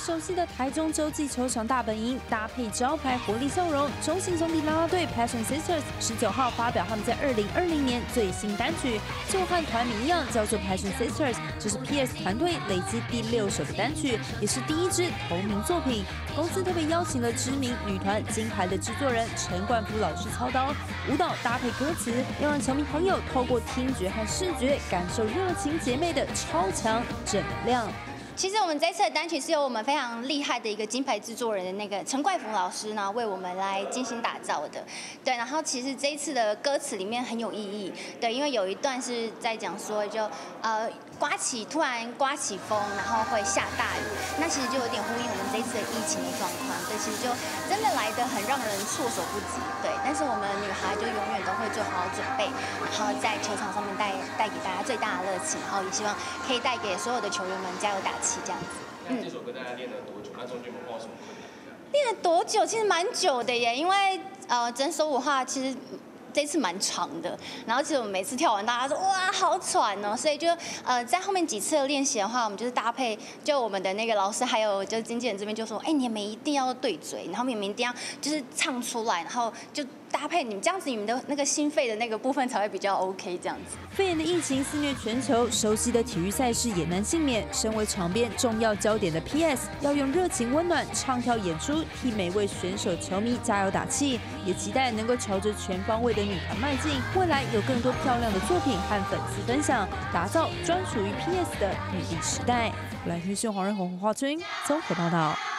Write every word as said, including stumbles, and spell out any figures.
熟悉的台中洲际球场大本营，搭配招牌活力笑容，中信兄弟啦啦队 Passion Sisters 十九号发表他们在二零二零年最新单曲，就和团名一样，叫做 Passion Sisters， 这是 P S 团队累积第六首的单曲，也是第一支同名作品。公司特别邀请了知名女团金牌的制作人陈冠甫老师操刀，舞蹈搭配歌词，要让球迷朋友透过听觉和视觉感受热情姐妹的超强正能量。 其实我们这次的单曲是由我们非常厉害的一个金牌制作人的那个陈冠甫老师呢，为我们来精心打造的。对，然后其实这一次的歌词里面很有意义，对，因为有一段是在讲说就呃刮起突然刮起风，然后会下大雨，那其实就有点呼应我们这一次的疫情的状况。对，其实就真的来得很让人措手不及。对，但是我们女孩就永远都会做好准备，然后在球场上面带带给大家最大的热情，然后也希望可以带给所有的球员们加油打气。 这样子， 那这首歌大家练了多久？那中间有没有碰到什么困难？ 练了多久？其实蛮久的耶，因为呃，整首舞的话，其实这次蛮长的。然后其实我们每次跳完，大家说哇，好喘哦，所以就呃，在后面几次的练习的话，我们就是搭配，就我们的那个老师还有就是经纪人这边就说，哎，你们一定要对嘴，然后你们一定要就是唱出来，然后就。 搭配你们这样子，你们的那个心肺的那个部分才会比较 OK 这样子。 肺炎的疫情肆虐全球，熟悉的体育赛事也难幸免。身为场边重要焦点的 P S， 要用热情温暖唱跳演出，替每位选手球迷加油打气。也期待能够朝着全方位的女团迈进，未来有更多漂亮的作品和粉丝分享，打造专属于 P S 的女帝时代。来听新黄仁宏、黄华君综合报道。